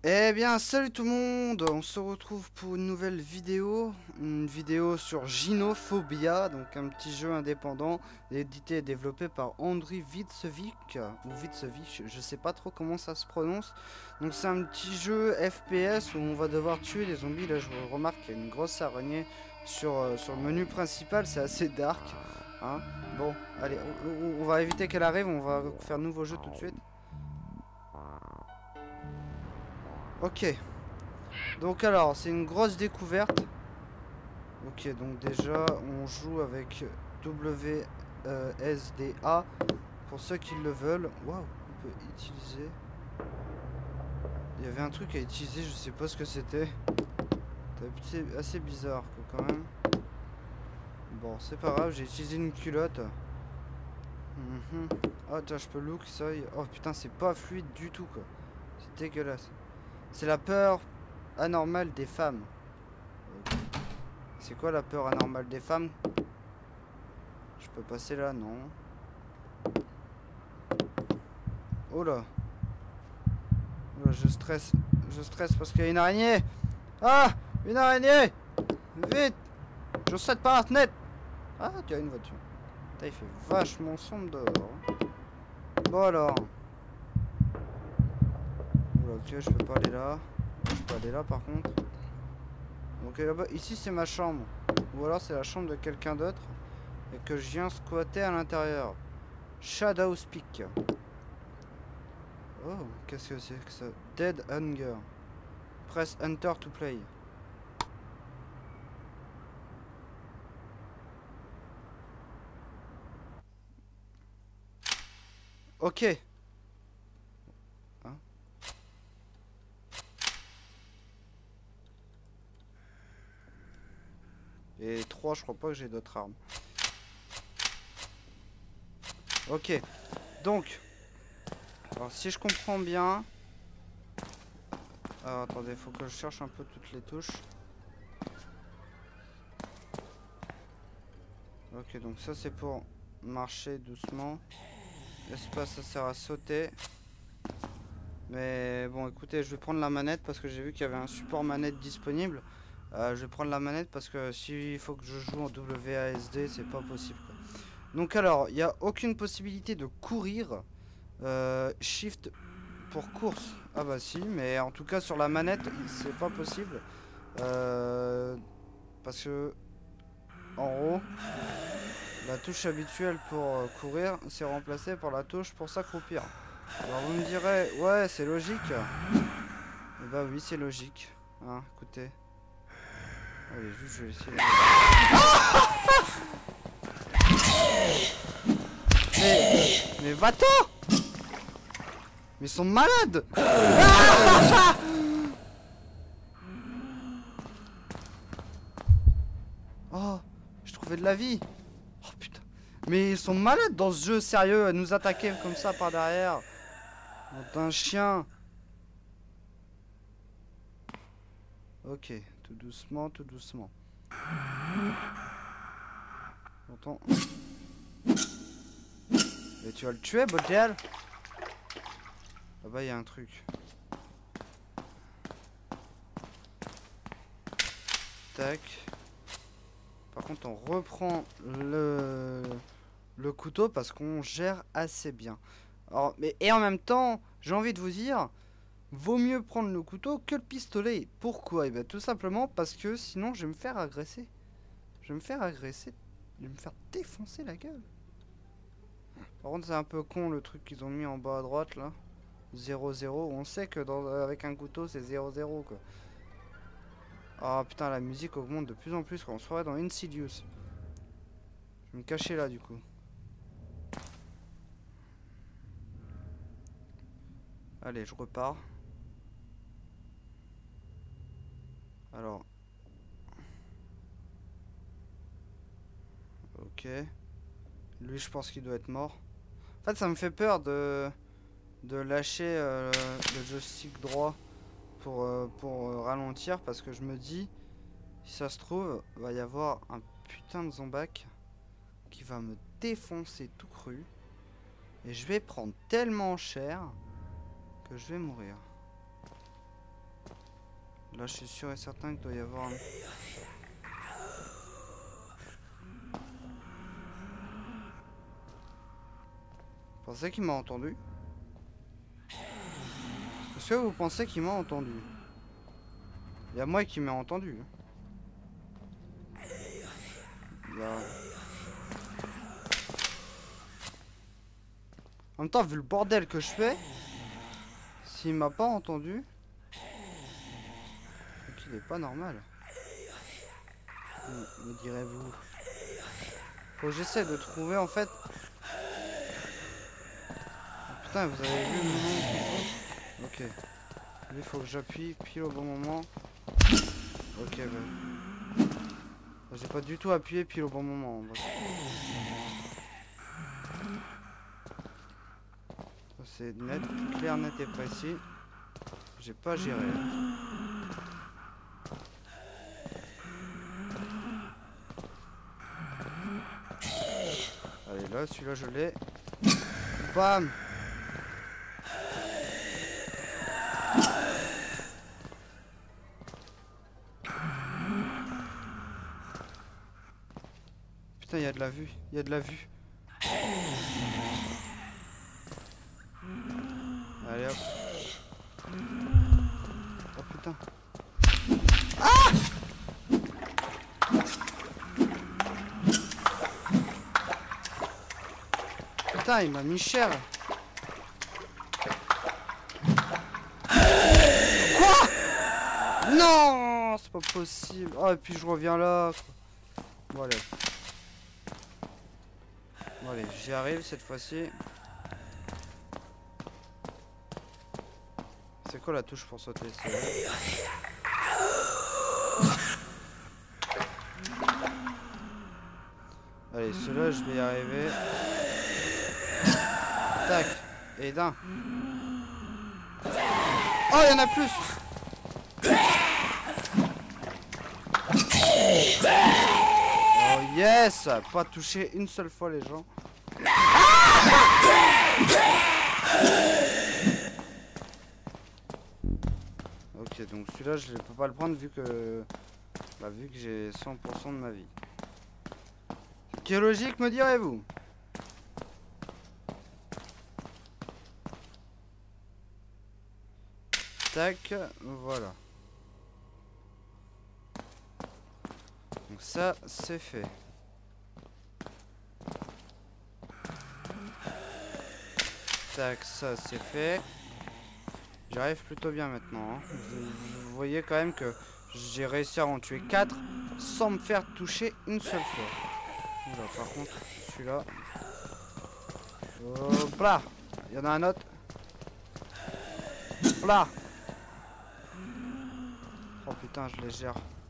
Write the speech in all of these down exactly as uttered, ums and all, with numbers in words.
Eh bien, salut tout le monde, on se retrouve pour une nouvelle vidéo, une vidéo sur Gynophobia, donc un petit jeu indépendant, édité et développé par Andriy Vitsevic, ou Vitsevic, je sais pas trop comment ça se prononce. Donc c'est un petit jeu F P S où on va devoir tuer des zombies. Là je remarque qu'il y a une grosse araignée sur, euh, sur le menu principal, c'est assez dark. Hein. Bon, allez, on, on va éviter qu'elle arrive, on va faire un nouveau jeu tout de suite. Ok. Donc alors, c'est une grosse découverte. Ok, donc déjà, on joue avec W S D A pour ceux qui le veulent. Waouh, on peut utiliser. Il y avait un truc à utiliser, je sais pas ce que c'était. C'est assez bizarre quoi, quand même. Bon, c'est pas grave, j'ai utilisé une culotte. Mm-hmm. Oh, tiens, je peux look ça. Oh putain, c'est pas fluide du tout quoi. C'est dégueulasse. C'est la peur anormale des femmes. Okay. C'est quoi la peur anormale des femmes? Je peux passer là, non. Oh là. Oh là, je stresse. Je stresse parce qu'il y a une araignée. Ah, une araignée. Vite. Je saute par la fenêtre. Ah, tu as une voiture. Putain, il fait vachement sombre dehors. Bon alors. Oh là, ok, je peux pas aller là. Je peux aller là par contre. Donc là-bas, ici c'est ma chambre. Ou alors c'est la chambre de quelqu'un d'autre. Et que je viens squatter à l'intérieur. Shadow's Peak. Oh, qu'est-ce que c'est que ça? Dead Hunger. Press Enter to play. Ok. Hein? Et trois, je crois pas que j'ai d'autres armes. Ok. Donc. Alors si je comprends bien. Alors attendez, faut que je cherche un peu toutes les touches. Ok, donc ça c'est pour marcher doucement. L'espace ça sert à sauter. Mais bon écoutez, je vais prendre la manette parce que j'ai vu qu'il y avait un support manette disponible. Euh, je vais prendre la manette parce que s'il faut que je joue en W A S D, c'est pas possible quoi. Donc alors, il n'y a aucune possibilité de courir. Euh, shift pour course. Ah bah si, mais en tout cas sur la manette, c'est pas possible. Euh, parce que en haut, la touche habituelle pour euh, courir, c'est remplacé par la touche pour s'accroupir. Alors vous me direz, ouais, c'est logique. Et bah oui, c'est logique. Hein, écoutez. Allez, juste je vais essayer. Mais, mais va-t'en! Mais ils sont malades! Oh, je trouvais de la vie. Oh putain. Mais ils sont malades dans ce jeu, sérieux, à nous attaquer comme ça par derrière. Oh, un chien. Ok, tout doucement, tout doucement. J'entends. Mais tu vas le tuer, bordel? Là-bas, il y a un truc. Tac. Par contre, on reprend le, le couteau parce qu'on gère assez bien. Alors, mais, et en même temps, j'ai envie de vous dire, vaut mieux prendre le couteau que le pistolet. Pourquoi? Et bien tout simplement parce que sinon je vais me faire agresser. Je vais me faire agresser. Je vais me faire défoncer la gueule. Par contre, c'est un peu con le truc qu'ils ont mis en bas à droite là. zéro zéro. On sait que dans, avec un couteau c'est zéro zéro quoi. Ah putain, la musique augmente de plus en plus quand on se croirait dans Insidious. Je vais me cacher là du coup. Allez, je repars. Alors. Ok. Lui, je pense qu'il doit être mort. En fait, ça me fait peur de, de lâcher euh, le joystick droit pour, euh, pour euh, ralentir parce que je me dis, si ça se trouve, va y avoir un putain de zombac qui va me défoncer tout cru. Et je vais prendre tellement cher que je vais mourir. Là, je suis sûr et certain qu'il doit y avoir un... Vous pensez qu'il m'a entendu? Est-ce que vous pensez qu'il m'a entendu? Il y a moi qui m'a entendu. Là. En même temps, vu le bordel que je fais, s'il m'a pas entendu, c'est qu'il est pas normal. Me, me direz-vous. Faut que j'essaie de trouver en fait. Oh, putain, vous avez vu le moment. Ok. Lui, faut que j'appuie pile au bon moment. Ok, bah. J'ai pas du tout appuyé pile au bon moment. C'est net, clair, net et précis. J'ai pas géré. Allez, là, celui-là, je l'ai. Bam! Putain, il y a de la vue. Il y a de la vue. Allez, hop. Oh putain. Ah! Putain, il m'a mis cher. Quoi? Non, c'est pas possible. Oh, et puis je reviens là. Bon, allez. Bon, allez, j'y arrive cette fois-ci. C'est quoi la touche pour sauter? Allez, celui-là, je vais y arriver. Tac. Et d'un. Oh, il y en a plus. Oh yes. Pas touché une seule fois les gens. Ok, donc celui-là, je ne peux pas le prendre vu que... Bah, vu que j'ai cent pour cent de ma vie. Qui est logique, me direz-vous? Tac, voilà. Donc ça, c'est fait. Tac, ça, c'est fait. J'arrive plutôt bien maintenant. Hein. Vous, vous voyez quand même que j'ai réussi à en tuer quatre sans me faire toucher une seule fois. Oula, par contre, celui-là. Hop là. Il y en a un autre. Hop là. Oh putain, je les gère.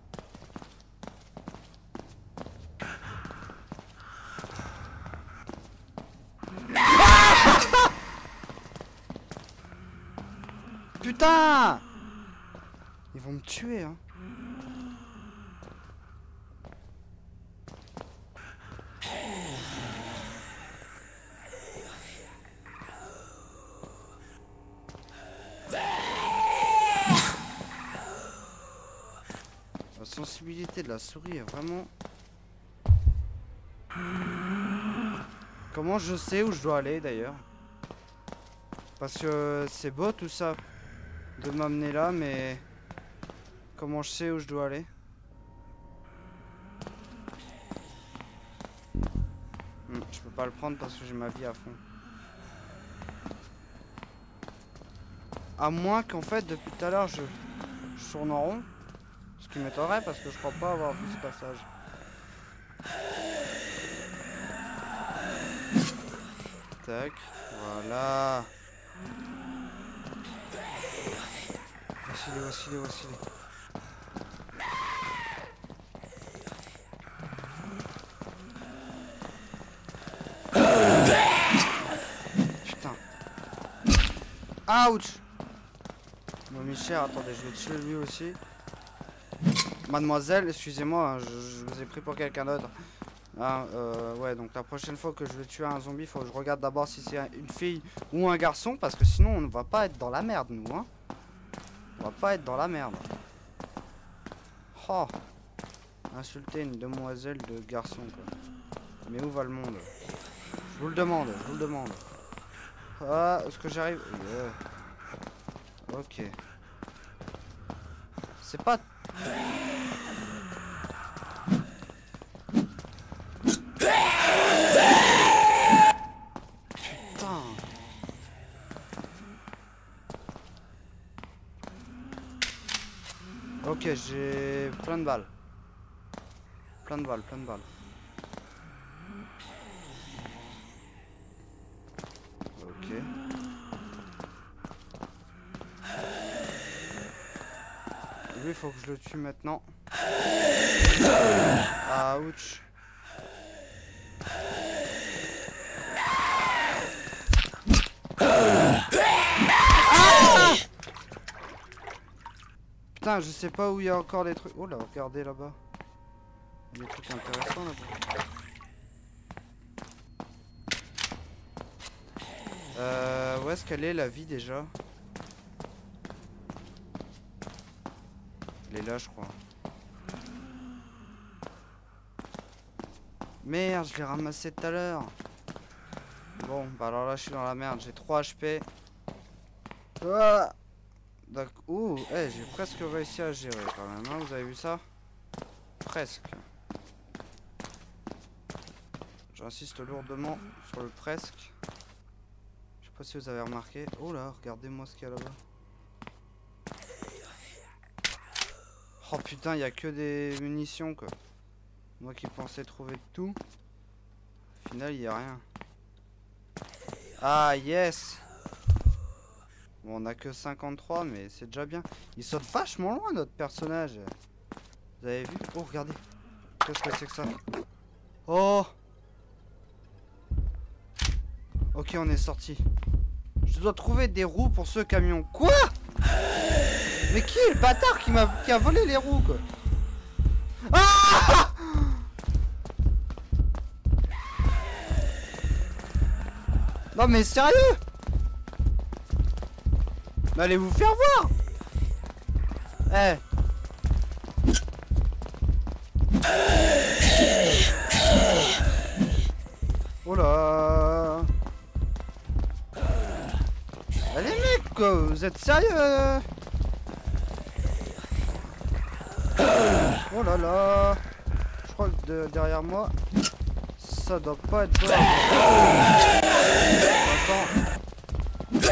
Putain! Ils vont me tuer, hein. La sensibilité de la souris est vraiment... Comment je sais où je dois aller d'ailleurs? Parce que c'est beau tout ça de m'amener là, mais comment je sais où je dois aller? hmm, Je peux pas le prendre parce que j'ai ma vie à fond. À moins qu'en fait depuis tout à l'heure je, je tourne en rond. Ce qui m'étonnerait parce que je crois pas avoir vu ce passage. Tac, voilà. Voici les, voici les, voici les. Putain. Ouch. Mon Michel, attendez, je vais tuer lui aussi. Mademoiselle, excusez-moi, hein, je, je vous ai pris pour quelqu'un d'autre. Ah, euh, ouais, donc la prochaine fois que je vais tuer un zombie, il faut que je regarde d'abord si c'est une fille ou un garçon, parce que sinon on ne va pas être dans la merde, nous, hein. On va pas être dans la merde. Oh. Insulter une demoiselle de garçon quoi. Mais où va le monde? Je vous le demande, je vous le demande. Ah, est-ce que j'arrive? Yeah. Ok. C'est pas... Putain. Ok, j'ai plein de balles. Plein de balles, plein de balles. Ok. Lui, il faut que je le tue maintenant. Ah, ouch. Ah! Putain, je sais pas où il y a encore des trucs. Oh là, regardez là-bas. Il y a des trucs intéressants là-bas. Euh, où est-ce qu'elle est la vie déjà? Elle est là je crois. Merde, je l'ai ramassé tout à l'heure. Bon, bah alors là je suis dans la merde, j'ai trois H P. Ah, d'accord. Ouh, hey, j'ai presque réussi à gérer quand même, hein, vous avez vu ça? Presque. J'insiste lourdement sur le presque. Je sais pas si vous avez remarqué. Oh là, regardez-moi ce qu'il y a là-bas. Oh putain, il y a que des munitions quoi. Moi qui pensais trouver tout. Au final, il y a rien. Ah yes. Bon, on a que cinquante-trois, mais c'est déjà bien. Il saute vachement loin notre personnage. Vous avez vu? Oh, regardez. Qu'est-ce que c'est que ça? Oh. Ok, on est sorti. Je dois trouver des roues pour ce camion. Quoi? Mais qui est le bâtard qui m'a qui a volé les roues quoi? Ah! Non mais sérieux? Mais allez vous faire voir. Eh. Oh là. Allez mec quoi, vous êtes sérieux? Oh là là. Je crois que de, derrière moi ça doit pas être bon. Attends.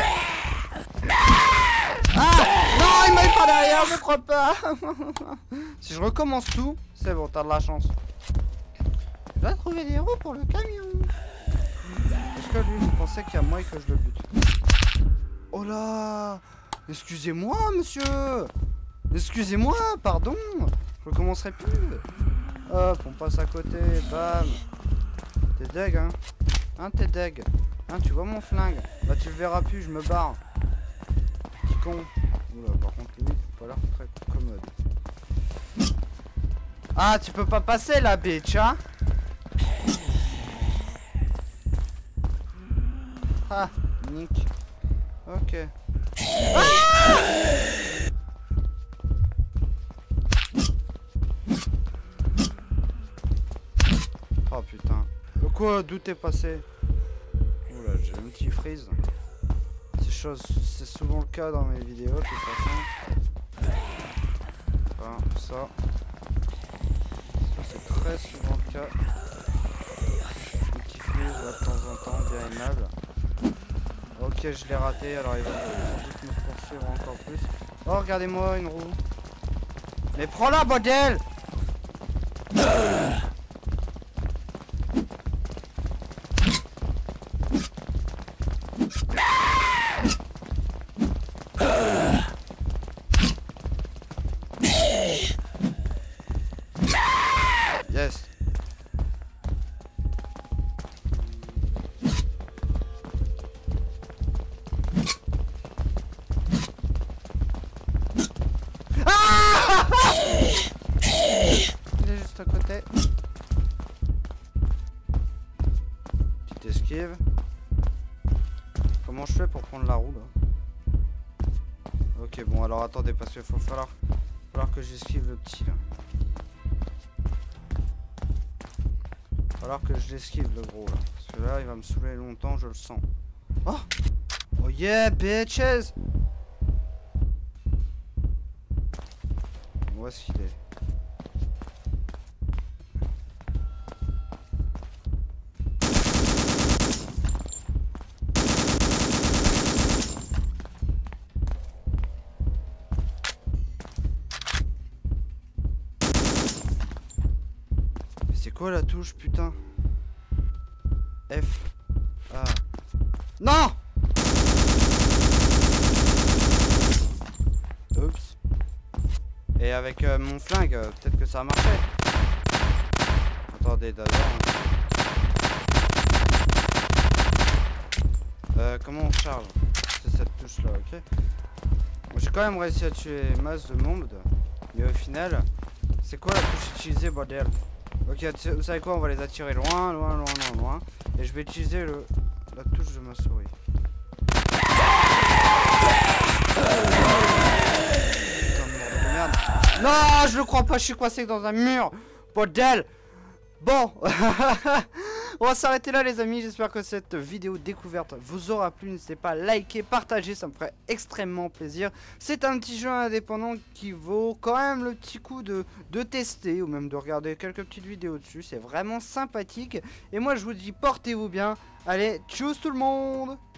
Ah non, il m'a eu par derrière, je crois pas. Si je recommence tout, c'est bon, t'as de la chance. Je dois trouver des roues pour le camion. Est-ce que lui, vous pensez qu'il y a moyen que je le bute? Oh là. Excusez-moi, monsieur. Excusez-moi, pardon. Je recommencerai plus. Hop, on passe à côté, bam. T'es deg, hein? Hein, t'es deg? Hein, tu vois mon flingue? Bah, tu le verras plus, je me barre. Petit con. Oula, par contre, lui, il a pas l'air très commode. Ah, tu peux pas passer la bitch, hein? Ah, nick. Ok. Ah! Oh putain. De quoi? D'où t'es passé? Oula, j'ai un petit freeze. Ces choses, c'est souvent le cas dans mes vidéos de toute façon. Enfin, ça. Ça c'est très souvent le cas. Un petit freeze là, de temps en temps, bien aimable. Ok, je l'ai raté, alors il va sans doute me poursuivre encore plus. Oh, regardez-moi une roue. Mais prends-la, bordel! Yes. Ah! Il est juste à côté. Petite esquive. Comment je fais pour prendre la roue là? Ok, bon alors attendez parce qu'il faut falloir, falloir que j'esquive le petit là. falloir que je l'esquive le gros là. Parce que là il va me saouler longtemps, je le sens. Oh, oh yeah bitches. Où est-ce qu'il est? C'est quoi la touche, putain? F. A. Non! Oups. Et avec euh, mon flingue, euh, peut-être que ça a marché. Attendez, d'abord. Euh, comment on charge? C'est cette touche là, ok? Bon, j'ai quand même réussi à tuer masse de monde. Mais au final, c'est quoi la touche utilisée, bordel? Ok, vous savez quoi, on va les attirer loin, loin, loin, loin, loin. Et je vais utiliser le, la touche de ma souris. Putain de merde, de merde. Non, je le crois pas, je suis coincé dans un mur. Bordel. Bon, on va s'arrêter là les amis, j'espère que cette vidéo découverte vous aura plu, n'hésitez pas à liker, partager, ça me ferait extrêmement plaisir. C'est un petit jeu indépendant qui vaut quand même le petit coup de, de tester ou même de regarder quelques petites vidéos dessus, c'est vraiment sympathique. Et moi je vous dis portez-vous bien, allez, tchuss tout le monde!